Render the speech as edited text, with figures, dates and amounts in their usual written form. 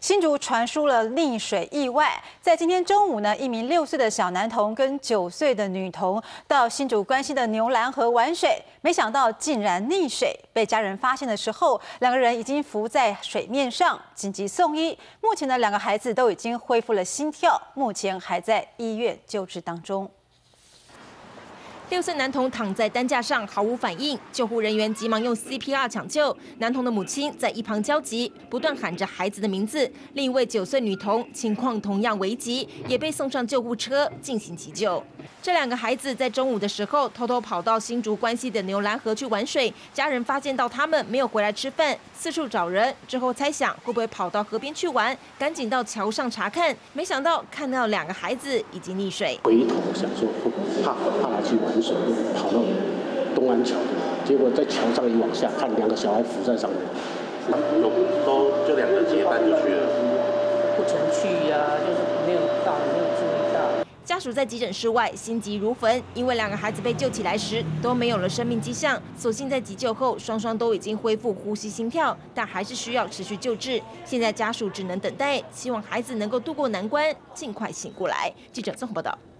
新竹传出了溺水意外，在今天中午呢，一名6岁的小男童跟9岁的女童到新竹关西的牛栏河玩水，没想到竟然溺水。被家人发现的时候，两个人已经浮在水面上，紧急送医。目前呢，两个孩子都已经恢复了心跳，目前还在医院救治当中。 6岁男童躺在担架上毫无反应，救护人员急忙用 CPR 抢救。男童的母亲在一旁焦急，不断喊着孩子的名字。另一位9岁女童情况同样危急，也被送上救护车进行急救。这两个孩子在中午的时候偷偷跑到新竹关西的牛栏河去玩水，家人发现到他们没有回来吃饭，四处找人，之后猜想会不会跑到河边去玩，赶紧到桥上查看，没想到看到两个孩子已经溺水。 回头想说怕他去玩水，就跑到东安桥，结果在桥上一往下看，两个小孩浮在上面，就两个结伴就去了， 不曾去呀，就是没有注意到。 家属在急诊室外心急如焚，因为两个孩子被救起来时都没有了生命迹象，所幸在急救后双双都已经恢复呼吸心跳，但还是需要持续救治。现在家属只能等待，希望孩子能够渡过难关，尽快醒过来。记者综合报道。